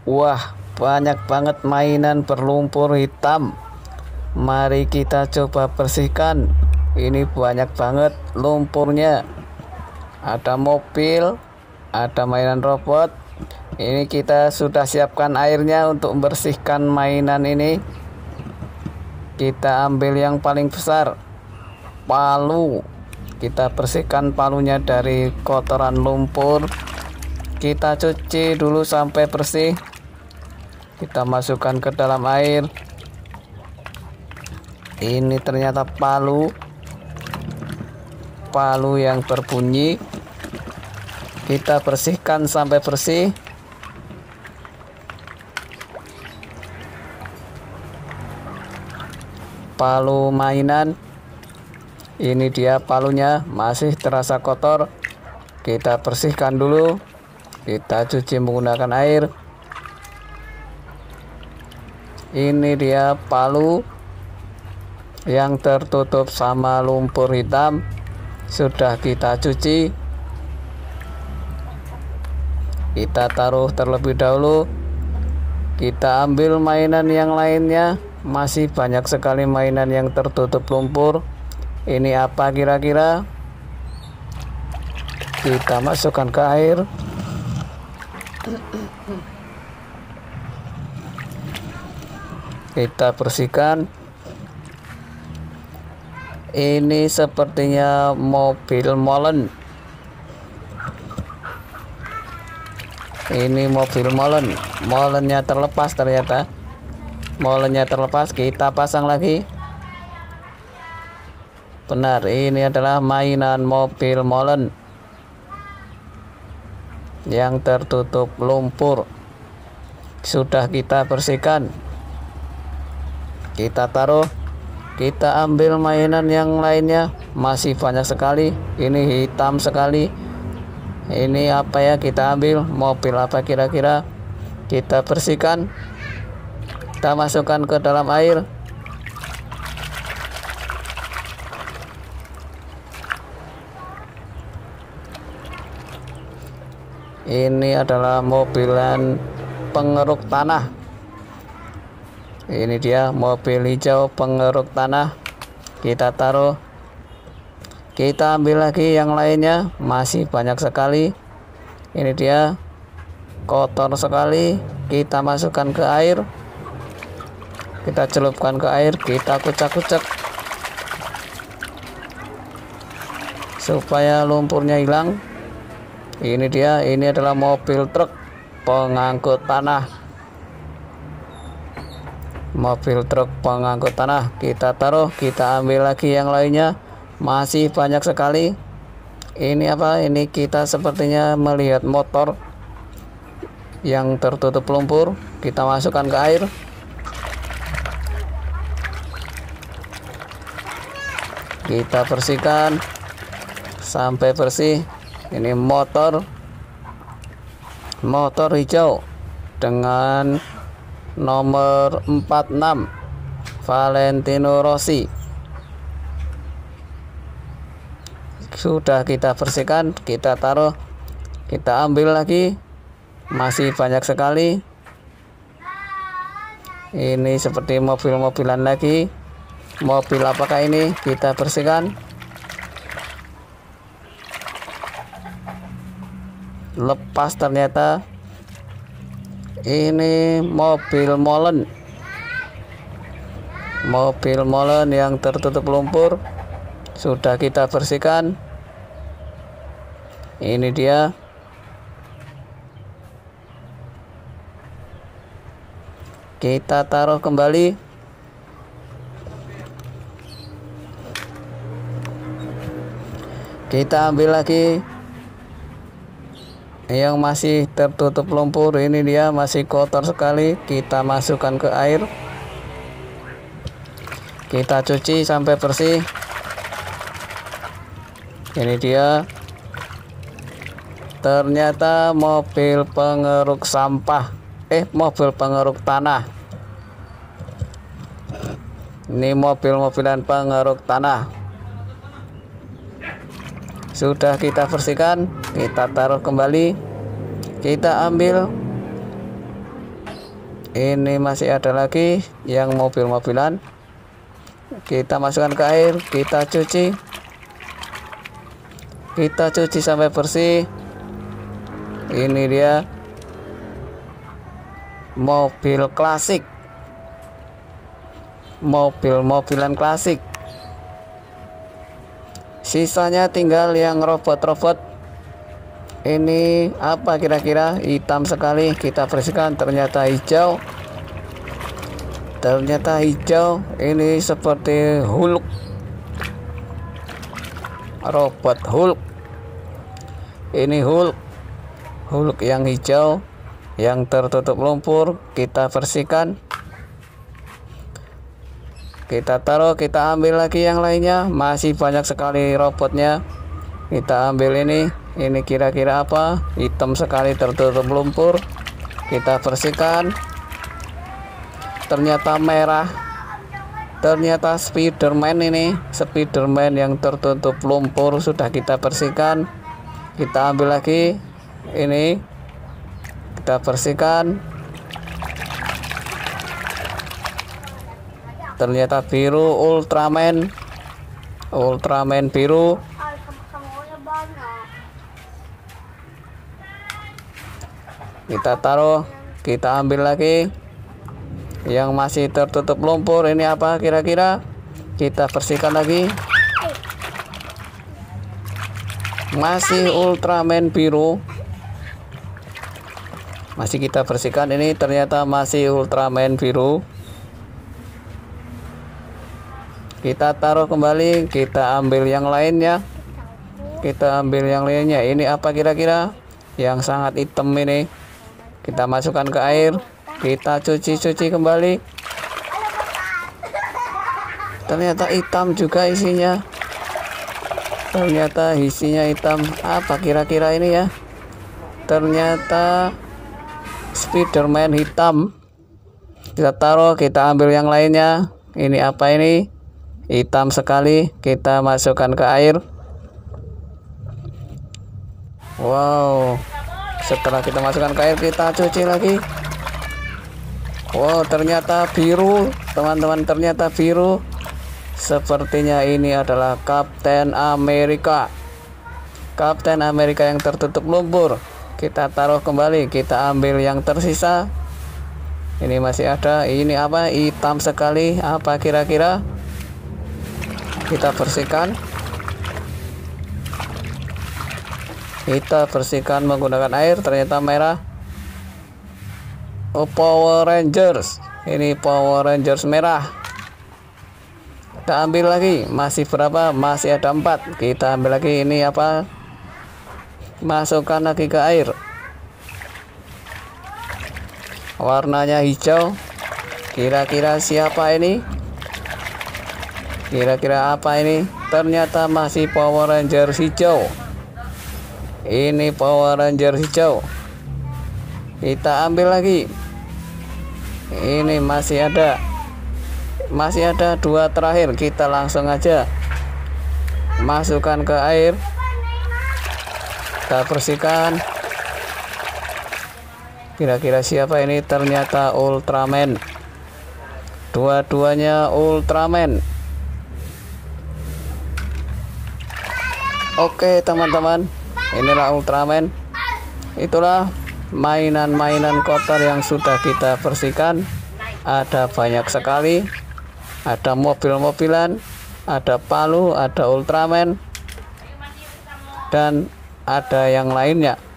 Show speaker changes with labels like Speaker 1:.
Speaker 1: Wah, banyak banget mainan berlumpur hitam. Mari kita coba bersihkan. Ini banyak banget lumpurnya. Ada mobil, ada mainan robot. Ini kita sudah siapkan airnya untuk membersihkan mainan ini. Kita ambil yang paling besar, palu. Kita bersihkan palunya dari kotoran lumpur. Kita cuci dulu sampai bersih. Kita masukkan ke dalam air. Ini ternyata palu yang berbunyi. Kita bersihkan sampai bersih. Palu mainan. Ini dia palunya, masih terasa kotor. Kita bersihkan dulu. Kita cuci menggunakan air. Ini dia palu yang tertutup sama lumpur hitam. Sudah kita cuci. Kita taruh terlebih dahulu. Kita ambil mainan yang lainnya. Masih banyak sekali mainan yang tertutup lumpur. Ini apa kira-kira? Kita masukkan ke air. Kita bersihkan. Ini sepertinya mobil molen. Ini mobil molen. Molennya terlepas ternyata. Molennya terlepas, kita pasang lagi. Benar, ini adalah mainan mobil molen yang tertutup lumpur. Sudah kita bersihkan. Kita taruh. Kita ambil mainan yang lainnya. Masih banyak sekali. Ini hitam sekali. Ini apa ya, kita ambil. Mobil apa kira-kira? Kita bersihkan. Kita masukkan ke dalam air. Ini adalah mobilan pengeruk tanah. Ini dia mobil hijau pengeruk tanah. Kita taruh. Kita ambil lagi yang lainnya. Masih banyak sekali. Ini dia, kotor sekali. Kita masukkan ke air. Kita celupkan ke air. Kita kucek-kucek supaya lumpurnya hilang. Ini dia, ini adalah mobil truk pengangkut tanah. Mobil truk pengangkut tanah. Kita taruh. Kita ambil lagi yang lainnya. Masih banyak sekali. Ini apa? Ini kita sepertinya melihat motor yang tertutup lumpur. Kita masukkan ke air. Kita bersihkan sampai bersih. Ini motor hijau dengan nomor 46 Valentino Rossi. Sudah kita bersihkan. Kita taruh. Kita ambil lagi. Masih banyak sekali. Ini seperti mobil-mobilan lagi. Mobil apakah ini? Kita bersihkan. Lepas ternyata. Ini mobil molen. Mobil molen yang tertutup lumpur. Sudah kita bersihkan. Ini dia. Kita taruh kembali. Kita ambil lagi yang masih tertutup lumpur. Ini dia, masih kotor sekali. Kita masukkan ke air. Kita cuci sampai bersih. Ini dia, ternyata mobil pengeruk sampah. Mobil pengeruk tanah. Ini mobil-mobilan pengeruk tanah. Sudah kita bersihkan. Kita taruh kembali. Kita ambil Ini masih ada lagi yang mobil-mobilan. Kita masukkan ke air, kita cuci sampai bersih. Ini dia mobil klasik, mobil-mobilan klasik. Sisanya tinggal yang robot-robot. Ini apa kira-kira? Hitam sekali. Kita bersihkan, ternyata hijau. Ini seperti Hulk, robot Hulk. Ini Hulk yang hijau yang tertutup lumpur. Kita bersihkan, kita taruh, kita ambil lagi yang lainnya. Masih banyak sekali robotnya. Kita ambil ini kira-kira apa? Hitam sekali, tertutup lumpur. Kita bersihkan, ternyata merah. Ternyata Spiderman. Ini Spiderman yang tertutup lumpur. Sudah kita bersihkan, kita ambil lagi ini, kita bersihkan. Ternyata biru, Ultraman biru. Kita taruh, kita ambil lagi yang masih tertutup lumpur. Ini apa kira-kira? Kita bersihkan lagi. Masih Ultraman biru. Masih kita bersihkan. Ini ternyata masih Ultraman biru. Kita taruh kembali, kita ambil yang lainnya. Ini apa kira-kira? Yang sangat hitam ini. Kita masukkan ke air, kita cuci kembali. Ternyata hitam juga isinya. Hitam. Apa kira-kira ini ya? Ternyata Spiderman hitam. Kita taruh, kita ambil yang lainnya. Ini apa ini? Hitam sekali. Kita masukkan ke air. Wow. Setelah kita masukkan ke air, kita cuci lagi. Wow, ternyata biru, teman-teman, ternyata biru. Sepertinya ini adalah Kapten Amerika. Kapten Amerika yang tertutup lumpur. Kita taruh kembali, kita ambil yang tersisa. Ini masih ada. Ini apa? Hitam sekali. Apa kira-kira? Kita bersihkan. Kita bersihkan menggunakan air. Ternyata merah. Oh, Power Rangers. Ini Power Rangers merah. Kita ambil lagi. Masih berapa? Masih ada 4. Kita ambil lagi. Ini apa? Masukkan lagi ke air. Warnanya hijau. Kira-kira siapa ini? Kira-kira apa ini? Ternyata masih Power Rangers hijau. Ini Power Ranger hijau. Kita ambil lagi. Ini masih ada 2 terakhir. Kita langsung aja masukkan ke air. Kita bersihkan. Kira-kira siapa ini? Ternyata Ultraman. Dua-duanya Ultraman. Oke, teman-teman. Inilah Ultraman. Itulah mainan-mainan kotor yang sudah kita bersihkan. Ada banyak sekali. Ada mobil-mobilan, ada palu, ada Ultraman, dan ada yang lainnya.